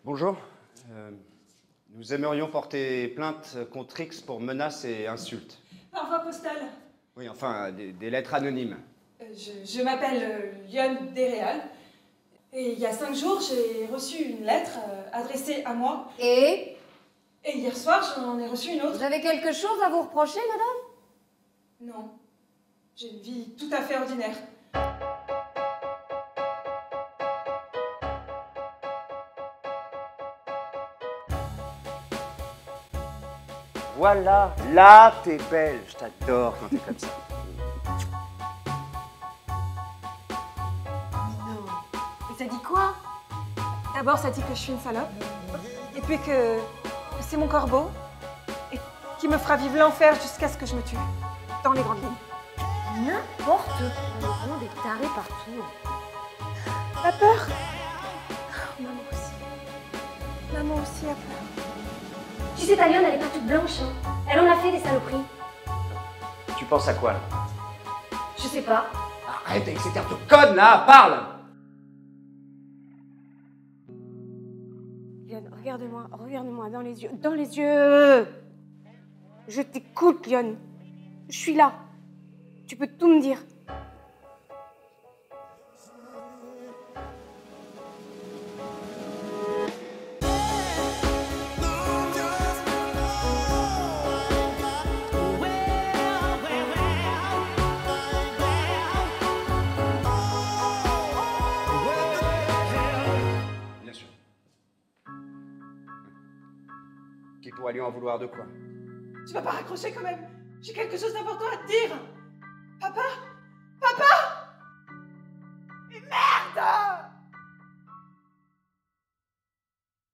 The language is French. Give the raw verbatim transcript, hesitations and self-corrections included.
Bonjour. Euh, nous aimerions porter plainte contre X pour menaces et insultes. Par voie postale. Oui, enfin, des, des lettres anonymes. Euh, je je m'appelle euh, Lionne Desréal. Et il y a cinq jours, j'ai reçu une lettre euh, adressée à moi. Et Et hier soir, j'en ai reçu une autre. vous avez quelque chose à vous reprocher, madame? Non. J'ai une vie tout à fait ordinaire. Voilà, là, t'es belle. Je t'adore quand t'es comme ça. Non. Et ça dit quoi? D'abord, ça dit que je suis une salope. Et puis que, que c'est mon corbeau. Et qui me fera vivre l'enfer jusqu'à ce que je me tue. Dans les grandes lignes. N'importe quoi. Vraiment des tarés partout. T'as peur? Maman aussi. Maman aussi a peur. Tu sais, ta Lionne, elle est pas toute blanche. Hein. Elle en a fait des saloperies. Tu penses à quoi, là? Je sais pas. Arrête avec cet air de conne, là. Parle. Lionne, regarde-moi, regarde-moi dans les yeux, dans les yeux. Je t'écoute, Lionne. Je suis là. Tu peux tout me dire. Bien sûr. Qui pourrait lui en vouloir de quoi? Tu vas pas raccrocher quand même. J'ai quelque chose d'important à te dire. Papa? Papa?